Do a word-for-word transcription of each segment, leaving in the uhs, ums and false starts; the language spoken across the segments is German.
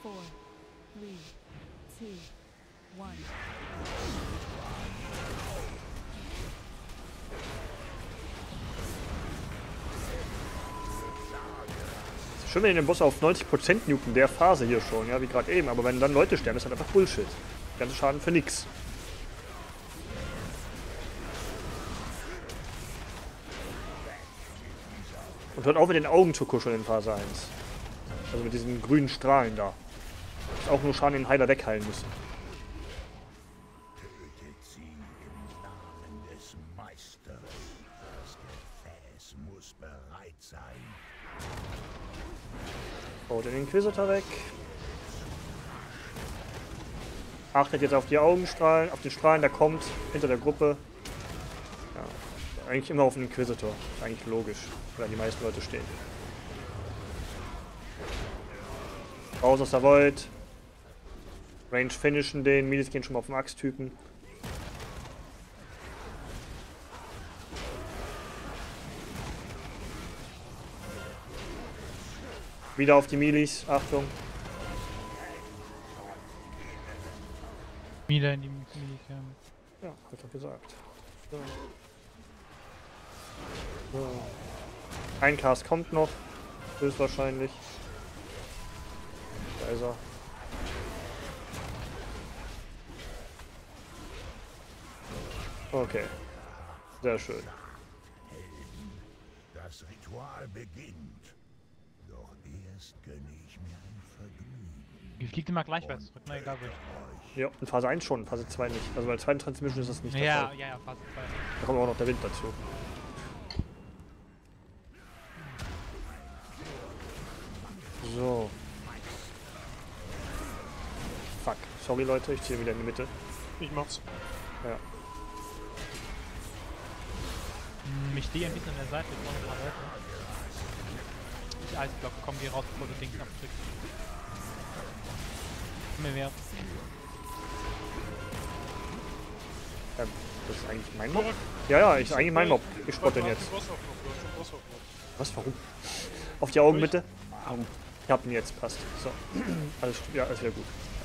four, three, two, one. Schön, wenn den Boss auf neunzig Prozent nuken, der Phase hier schon, ja, wie gerade eben. Aber wenn dann Leute sterben, ist halt einfach Bullshit. Ganze Schaden für nix. Und hört auf mit den Augen zu kuscheln in Phase eins. Also mit diesen grünen Strahlen da. Ist auch nur Schaden den Heiler wegheilen müssen. Tötet sie im Namen des Meisters. Das Gefäß muss bereit sein. Baut den Inquisitor weg. Achtet jetzt auf die Augenstrahlen, auf den Strahlen, der kommt hinter der Gruppe. Ja, eigentlich immer auf den Inquisitor. Ist eigentlich logisch, weil die meisten Leute stehen. Raus aus der Void. Range finishen den. Milis gehen schon mal auf den Axt-Typen. Wieder auf die Milis. Achtung. Wieder in die Milikerne. Ja, hab ich doch gesagt. So. So. Ein Cast kommt noch. Höchstwahrscheinlich. Da ist er. Okay. Sehr schön. Das Ritual beginnt. Doch erst gönne ich mir ein Vergnügen. Die fliegt immer gleichwärts zurück, na egal welch. Ja, in Phase eins schon, in Phase zwei nicht. Also bei der zweiten Transmission ist das nicht der Ja, Fall. ja, ja, Phase zwei. Da kommt auch noch der Wind dazu. So. Fuck. Sorry Leute, ich ziehe wieder in die Mitte. Ich mach's. Ja. Hm, ich stehe ein bisschen an der Seite, ich brauche ein paar Leute. Ich Eisblock, komm, geh raus, bevor du Dings abdrückst. Komm mir mehr. Ja, das ist eigentlich mein Mob? Ja, ja, ich, eigentlich mein Mob. Ich spotte den jetzt. Was, warum? Auf die Augen bitte. Warum? Ich hab ihn jetzt, passt. So. Alles, ja, alles wieder gut.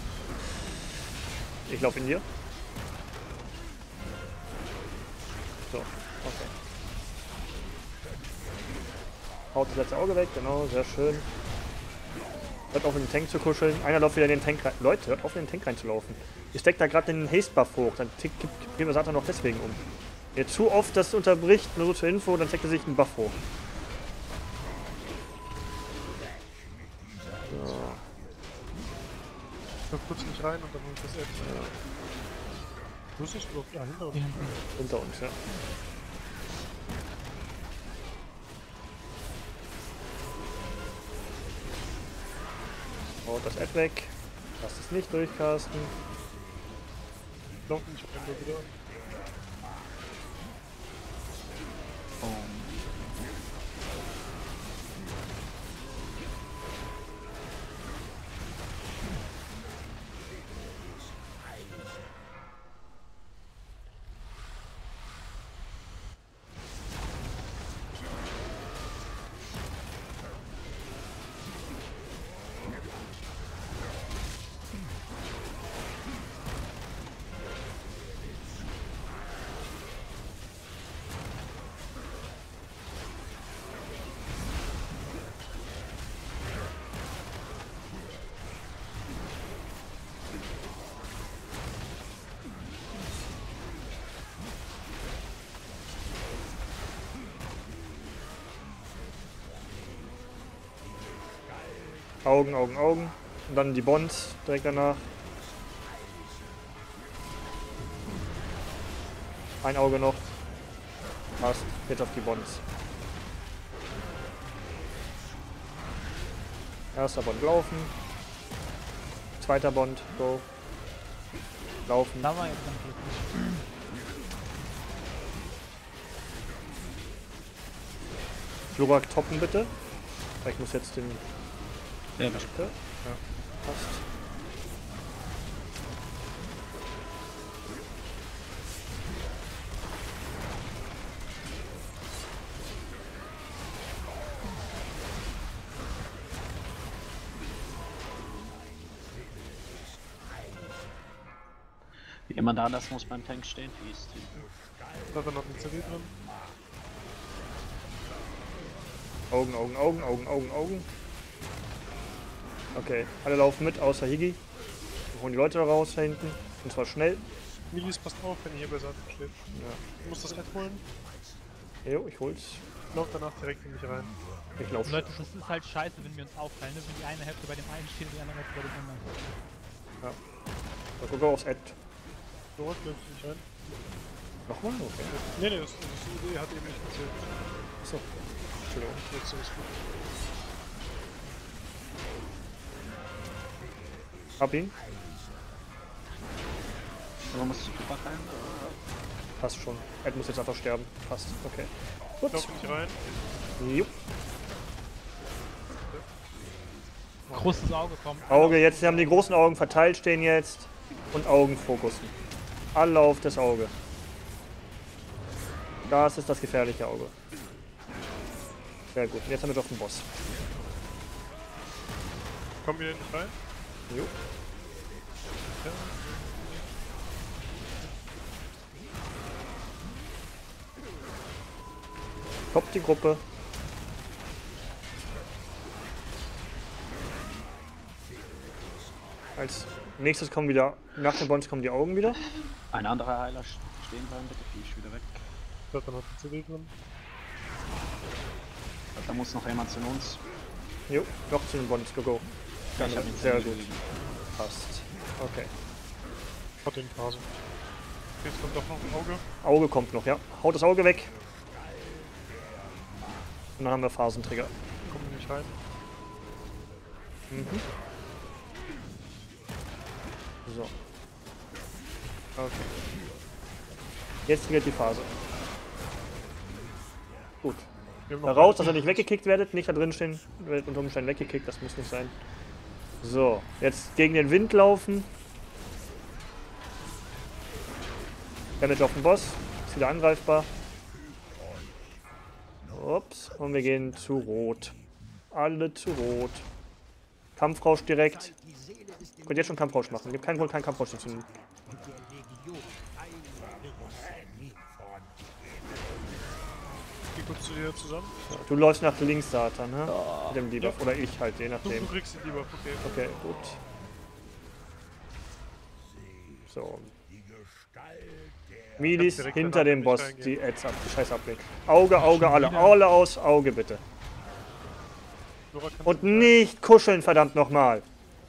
Ich laufe in dir. So, okay. Haut das letzte Auge weg, genau, sehr schön. Hört auf in den Tank zu kuscheln. Einer läuft wieder in den Tank rein. Leute, hört auf in den Tank reinzulaufen. Ihr steckt da gerade den Haste-Buff hoch. Dann tickt Prima Satan noch deswegen um. Wenn ihr zu oft das unterbricht, nur so zur Info, dann steckt er sich einen Buff hoch. So. Ich kurz nicht rein und dann hol ich das Ende. Ja. Wo ist das überhaupt? Ja, hinter uns. Hinter uns, ja. Haut das Ad weg. Lasst es nicht durchcasten. Laufen nicht Ende wieder. Augen, Augen, Augen. Und dann die Bonds direkt danach. Ein Auge noch. Passt. Jetzt auf die Bonds. Erster Bond laufen. Zweiter Bond. Go. Laufen. Da war jetzt dann glücklich. Flurak toppen bitte. Ich muss jetzt den... Ja, Ja, passt. Jemand anders muss beim Tank stehen, fies. Da hat er noch ein C D drin. Augen, Augen, Augen, Augen, Augen, Augen. Okay, alle laufen mit, außer Higi. Wir holen die Leute da raus da hinten. Und zwar schnell. Milis, passt auf, wenn ihr hier bei Seite steht. Ja. Du musst das Ad holen. Jo, ich hol's. Lauf danach direkt in mich rein. Ich lauf. Leute, das ist halt scheiße, wenn wir uns aufteilen, ne? Wenn die eine Hälfte bei dem einen steht und die andere Hälfte bei dem anderen. Ja. So, guck aufs Ad. So, läufst du nicht rein? Nochmal? Okay. Nee, nee, das, das Idee hat eben nicht erzählt. Achso. Entschuldigung. Jetzt ist es gut. Hab ihn. So muss ich super rein. Passt schon. Ed muss jetzt einfach sterben. Passt. Okay. Gut. Lauf nicht rein. Jupp. Großes Auge kommt. Auge, jetzt haben die großen Augen verteilt stehen jetzt. Und Augen fokussen. Alle auf das Auge. Das ist das gefährliche Auge. Sehr gut. Jetzt haben wir doch den Boss. Kommen wir nicht rein? Jo. Ja. Kommt die Gruppe. Als nächstes kommen wieder, nach dem Bonds kommen die Augen wieder. Ein anderer Heiler stehen bleiben, bitte, fies wieder weg. Da hat er noch ein C D drin. Da muss noch jemand zu uns. Jo, noch zu den Bonds, go go. Ja, ich hab ihn Sehr ziemlich gut. gelegen. Passt. Okay. Hat den Phase. Jetzt kommt doch noch ein Auge. Auge kommt noch, ja. Haut das Auge weg. Und dann haben wir Phasentrigger. Kommen wir nicht rein. Mhm. So. Okay. Jetzt triggert die Phase. Gut. Wir haben Da noch raus, dass ihr nicht weggekickt werdet. Nicht da drin stehen. Ihr werdet unter Umständen weggekickt, das muss nicht sein. So, jetzt gegen den Wind laufen. Damage auf den Boss. Ist wieder angreifbar. Ups. Und wir gehen zu Rot. Alle zu Rot. Kampfrausch direkt. Könnt jetzt schon Kampfrausch machen. Gibt keinen Grund, keinen Kampfrausch zu zünden. Geh kurz zu dir zusammen. Du läufst nach links, Satan, ne? Mit dem Debuff. Oder ich halt, je Du, nachdem. du kriegst den Debuff, okay. Okay, gut. So. Milis direkt hinter danach dem nicht Boss, reingehen. die Ads ab, die scheiß Abblick. Auge, Auge, alle. Alle aus, Auge bitte. Nora, kannst Und du- nicht kuscheln, verdammt nochmal.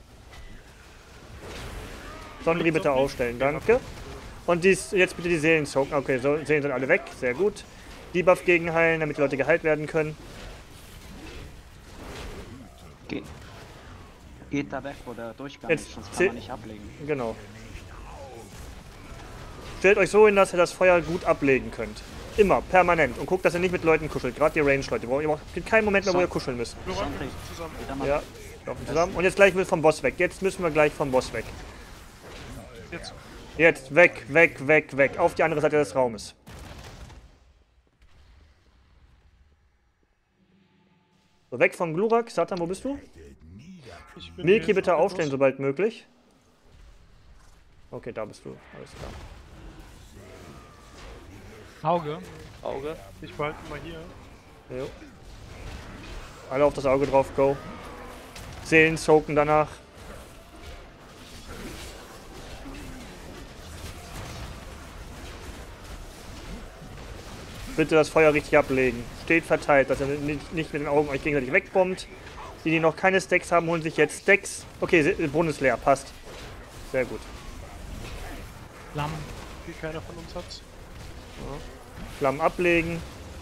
Sondri Links bitte auf mich? aufstellen, danke. Und dies, jetzt bitte die Seelen soaken. Okay, so, Seelen sind alle weg, sehr gut. Debuff gegenheilen, damit die Leute geheilt werden können. Ge Geht da weg, wo der Durchgang Jetzt ist, sonst zäh- kann man nicht ablegen. Genau. Stellt euch so hin, dass ihr das Feuer gut ablegen könnt. Immer, permanent. Und guckt, dass ihr nicht mit Leuten kuschelt. Gerade die Range-Leute. Ihr braucht keinen Moment mehr, wo ihr kuscheln müsst. Nora, Sondri, wir sind zusammen. geht da mal Ja, weg. laufen zusammen. Und jetzt gleich mit vom Boss weg. Jetzt müssen wir gleich vom Boss weg. Jetzt. Jetzt, weg, weg, weg, weg. Auf die andere Seite des Raumes. So, weg vom Glurak. Satan, wo bist du? Ich bin Milky hier bitte jetzt aufstellen, los. sobald möglich. Okay, da bist du. Alles klar. Auge. Auge. Ich behalte mal hier. Jo. Alle auf das Auge drauf, go. Seelen soaken danach. Bitte das Feuer richtig ablegen. Steht verteilt, dass ihr nicht, nicht mit den Augen euch gegenseitig wegbombt. Die, die noch keine Stacks haben, holen sich jetzt Stacks. Okay, Se- Brunnen ist leer, passt. Sehr gut. Lamm. Die keiner von uns hat. Flammen ablegen.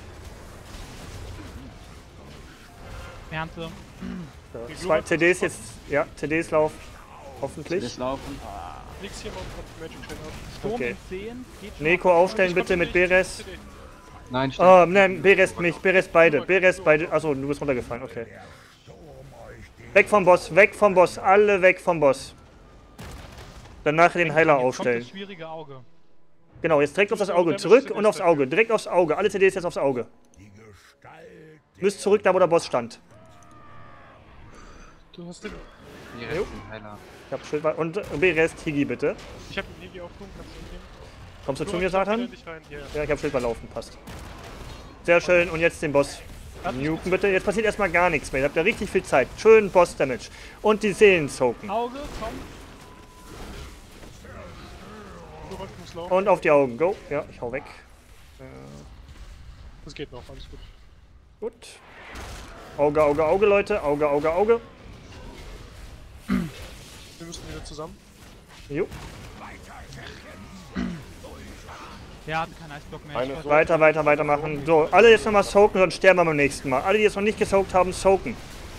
Ernte. So, Die zwei Glurak C Ds ist jetzt. Ja, C Ds laufen. Das Hoffentlich. laufen. Ah, Nix hier mal und Magic Chain ab. Sturm Okay. in zehn. Geht schon. Neko aufstellen Ich bitte komm mit nicht, Beres. C D. nein, stimmt. Oh, nein, Beres nicht. Beres beide. Beres beide. Achso, du bist runtergefallen. Okay. Weg vom Boss. Weg vom Boss. Alle weg vom Boss. Danach den Heiler Jetzt kommt aufstellen. das schwierige Auge. Genau, jetzt direkt auf das Auge. Zurück und aufs Auge. Direkt aufs Auge. Alle C Ds jetzt aufs Auge. Müsst zurück da, wo der Boss stand. Du hast den. Die Jo. rechten Heiler. Ich hab Schild. Und äh, Rest Higi, bitte. Ich hab den Negi aufgehoben, kannst du ihn nehmen? Kommst du zu Nur, mir, ich komm wieder Satan? nicht rein. Hier. Ja, ich hab Schild laufen, passt. Sehr schön, und jetzt den Boss. Nuken bitte. Jetzt passiert erstmal gar nichts mehr. Ihr habt ja richtig viel Zeit. Schön Boss-Damage. Und die Seelen soaken. Auge, komm. Zurück muss laufen. Und auf die Augen. Go. Ja, ich hau weg. Das geht noch, alles gut. Gut. Auge, Auge, Auge, Leute. Auge, Auge, Auge. Wir müssen wieder zusammen. Jo. Der hat keinen Eisblock mehr. Eine Ich weiß- so. Weiter, weiter, weiter machen. So, alle jetzt nochmal soaken, sonst sterben wir beim nächsten Mal. Alle, die jetzt noch nicht gesaugt haben, soaken.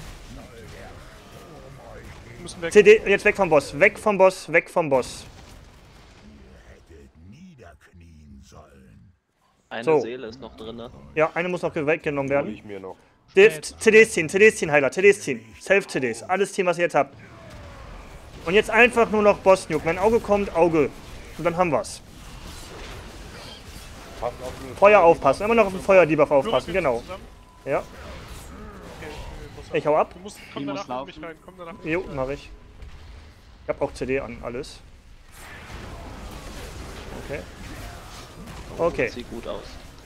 Wir müssen weg. C D, jetzt weg vom Boss. Weg vom Boss, weg vom Boss. Hättet niederknien sollen. Eine So. Seele ist noch drin, ne? Ja, eine muss noch weggenommen Hol werden. ich mir noch. D- C Ds ziehen, C Ds ziehen, Heiler, C Ds ziehen. Self-C Ds, alles ziehen, was ihr jetzt habt. Und jetzt einfach nur noch Boss-Nuke. Wenn ein Auge kommt, Auge. Und dann haben wir's. Passt auf den Feuer aufpassen, immer noch auf den Feuer-Debuff Nur, aufpassen, wir genau. zusammen. Ja, Okay, ich muss ich hau ab. Du musst, komm Die muss danach in mich laufen. rein, komm danach in mich Jo, rein. mach ich. Ich hab auch C D an, alles. Okay. Okay. Sieht gut aus.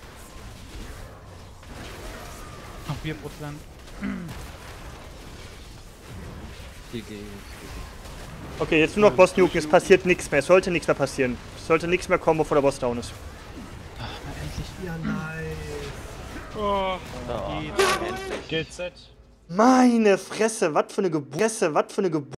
Noch vier Prozent. G G. Okay, jetzt nur noch Boss-Nuken, es passiert nichts mehr. Es sollte nichts mehr passieren. Es sollte nichts mehr kommen, bevor der Boss down ist. Oh, Oh, Geht. endlich. G Z. Meine Fresse, was für eine Geburt. Fresse, was für eine Geburt.